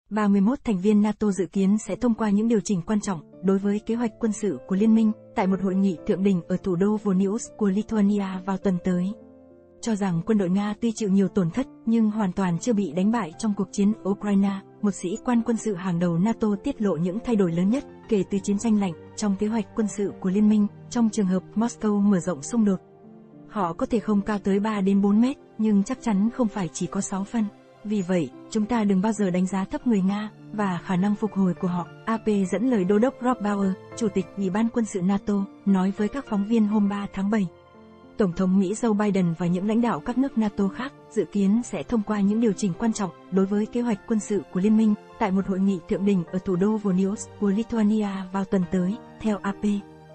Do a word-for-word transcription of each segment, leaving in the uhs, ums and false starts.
ba mươi mốt thành viên NATO dự kiến sẽ thông qua những điều chỉnh quan trọng đối với kế hoạch quân sự của liên minh tại một hội nghị thượng đỉnh ở thủ đô Vilnius của Lithuania vào tuần tới. Cho rằng quân đội Nga tuy chịu nhiều tổn thất nhưng hoàn toàn chưa bị đánh bại trong cuộc chiến Ukraine, một sĩ quan quân sự hàng đầu NATO tiết lộ những thay đổi lớn nhất kể từ chiến tranh lạnh trong kế hoạch quân sự của liên minh trong trường hợp Moscow mở rộng xung đột. Họ có thể không cao tới ba đến bốn mét, nhưng chắc chắn không phải chỉ có sáu phân. Vì vậy, chúng ta đừng bao giờ đánh giá thấp người Nga và khả năng phục hồi của họ. a pê dẫn lời Đô đốc Rob Bauer, Chủ tịch Ủy ban Quân sự NATO, nói với các phóng viên hôm ba tháng bảy. Tổng thống Mỹ Joe Biden và những lãnh đạo các nước NATO khác dự kiến sẽ thông qua những điều chỉnh quan trọng đối với kế hoạch quân sự của liên minh tại một hội nghị thượng đỉnh ở thủ đô Vilnius của Lithuania vào tuần tới, theo a pê.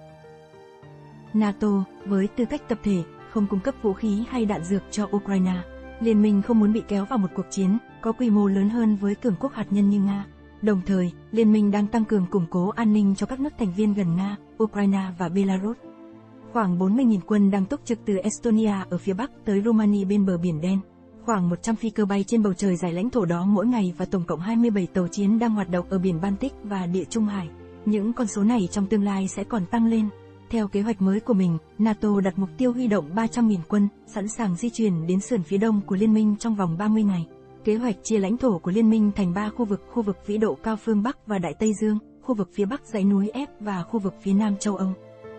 NATO, với tư cách tập thể, không cung cấp vũ khí hay đạn dược cho Ukraine. Liên minh không muốn bị kéo vào một cuộc chiến có quy mô lớn hơn với cường quốc hạt nhân như Nga. Đồng thời, liên minh đang tăng cường củng cố an ninh cho các nước thành viên gần Nga, Ukraine và Belarus. Khoảng bốn mươi nghìn quân đang túc trực từ Estonia ở phía bắc tới Romania bên bờ Biển Đen. Khoảng một trăm phi cơ bay trên bầu trời giải lãnh thổ đó mỗi ngày và tổng cộng hai mươi bảy tàu chiến đang hoạt động ở biển Baltic và Địa Trung Hải. Những con số này trong tương lai sẽ còn tăng lên. Theo kế hoạch mới của mình, NATO đặt mục tiêu huy động ba trăm nghìn quân, sẵn sàng di chuyển đến sườn phía đông của liên minh trong vòng ba mươi ngày. Kế hoạch chia lãnh thổ của liên minh thành ba khu vực: khu vực vĩ độ cao phương Bắc và Đại Tây Dương, khu vực phía Bắc dãy núi ép và khu vực phía Nam châu Âu.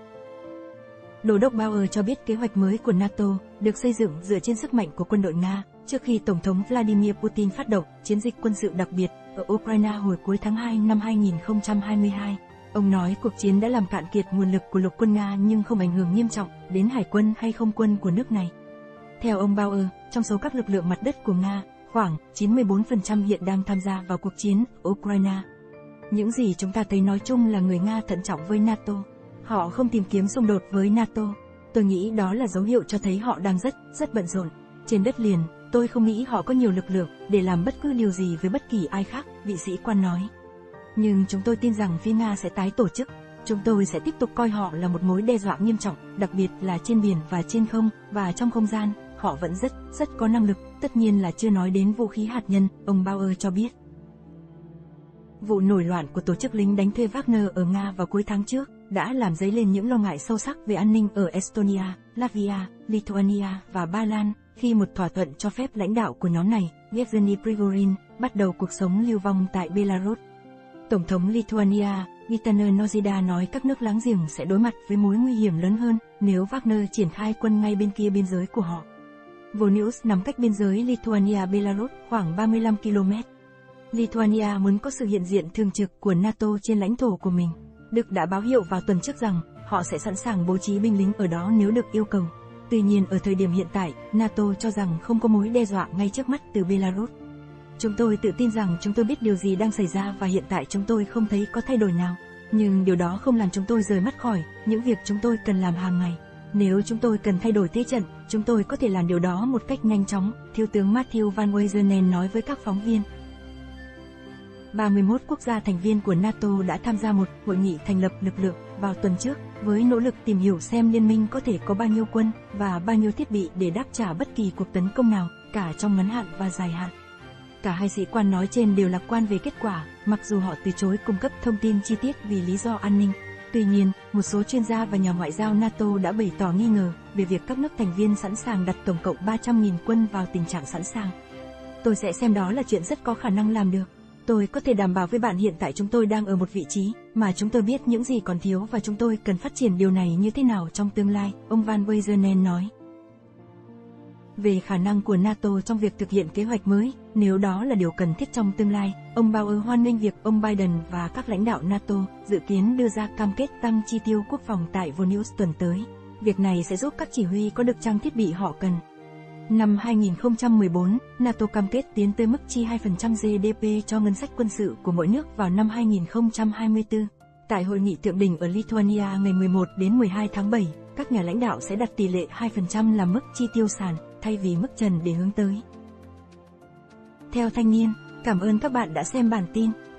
Đô đốc Bauer cho biết kế hoạch mới của NATO được xây dựng dựa trên sức mạnh của quân đội Nga trước khi Tổng thống Vladimir Putin phát động chiến dịch quân sự đặc biệt ở Ukraine hồi cuối tháng hai năm hai nghìn không trăm hai mươi hai. Ông nói cuộc chiến đã làm cạn kiệt nguồn lực của lục quân Nga nhưng không ảnh hưởng nghiêm trọng đến hải quân hay không quân của nước này. Theo ông Bauer, trong số các lực lượng mặt đất của Nga, khoảng chín mươi bốn phần trăm hiện đang tham gia vào cuộc chiến ở Ukraine. Những gì chúng ta thấy nói chung là người Nga thận trọng với NATO. Họ không tìm kiếm xung đột với NATO. Tôi nghĩ đó là dấu hiệu cho thấy họ đang rất, rất bận rộn. Trên đất liền, tôi không nghĩ họ có nhiều lực lượng để làm bất cứ điều gì với bất kỳ ai khác, vị sĩ quan nói. Nhưng chúng tôi tin rằng phía Nga sẽ tái tổ chức. Chúng tôi sẽ tiếp tục coi họ là một mối đe dọa nghiêm trọng, đặc biệt là trên biển và trên không, và trong không gian, họ vẫn rất, rất có năng lực, tất nhiên là chưa nói đến vũ khí hạt nhân, ông Bauer cho biết. Vụ nổi loạn của tổ chức lính đánh thuê Wagner ở Nga vào cuối tháng trước đã làm dấy lên những lo ngại sâu sắc về an ninh ở Estonia, Latvia, Lithuania và Ba Lan, khi một thỏa thuận cho phép lãnh đạo của nhóm này, Yevgeny Prigozhin, bắt đầu cuộc sống lưu vong tại Belarus. Tổng thống Lithuania, Gitanas Nausėda nói các nước láng giềng sẽ đối mặt với mối nguy hiểm lớn hơn nếu Wagner triển khai quân ngay bên kia biên giới của họ. Vilnius nằm cách biên giới Lithuania-Belarus khoảng ba mươi lăm ki lô mét. Lithuania muốn có sự hiện diện thường trực của NATO trên lãnh thổ của mình. Đức đã báo hiệu vào tuần trước rằng họ sẽ sẵn sàng bố trí binh lính ở đó nếu được yêu cầu. Tuy nhiên ở thời điểm hiện tại, NATO cho rằng không có mối đe dọa ngay trước mắt từ Belarus. Chúng tôi tự tin rằng chúng tôi biết điều gì đang xảy ra và hiện tại chúng tôi không thấy có thay đổi nào. Nhưng điều đó không làm chúng tôi rời mắt khỏi những việc chúng tôi cần làm hàng ngày. Nếu chúng tôi cần thay đổi thế trận, chúng tôi có thể làm điều đó một cách nhanh chóng, Thiếu tướng Matthew Van Weizsänen nói với các phóng viên. ba mươi mốt quốc gia thành viên của NATO đã tham gia một hội nghị thành lập lực lượng vào tuần trước, với nỗ lực tìm hiểu xem liên minh có thể có bao nhiêu quân và bao nhiêu thiết bị để đáp trả bất kỳ cuộc tấn công nào, cả trong ngắn hạn và dài hạn. Cả hai sĩ quan nói trên đều lạc quan về kết quả, mặc dù họ từ chối cung cấp thông tin chi tiết vì lý do an ninh. Tuy nhiên, một số chuyên gia và nhà ngoại giao NATO đã bày tỏ nghi ngờ về việc các nước thành viên sẵn sàng đặt tổng cộng ba trăm nghìn quân vào tình trạng sẵn sàng. Tôi sẽ xem đó là chuyện rất có khả năng làm được. Tôi có thể đảm bảo với bạn hiện tại chúng tôi đang ở một vị trí mà chúng tôi biết những gì còn thiếu và chúng tôi cần phát triển điều này như thế nào trong tương lai, ông Van Weizsänen nói. Về khả năng của NATO trong việc thực hiện kế hoạch mới, nếu đó là điều cần thiết trong tương lai, ông Bauer hoan nghênh việc ông Biden và các lãnh đạo NATO dự kiến đưa ra cam kết tăng chi tiêu quốc phòng tại Vilnius tuần tới. Việc này sẽ giúp các chỉ huy có được trang thiết bị họ cần. Năm hai nghìn không trăm mười bốn, NATO cam kết tiến tới mức chi hai phần trăm giê đê pê cho ngân sách quân sự của mỗi nước vào năm hai nghìn không trăm hai mươi tư. Tại hội nghị thượng đỉnh ở Lithuania ngày mười một đến mười hai tháng bảy, các nhà lãnh đạo sẽ đặt tỷ lệ hai phần trăm làm mức chi tiêu sàn, thay vì mức trần để hướng tới. Theo Thanh niên, cảm ơn các bạn đã xem bản tin.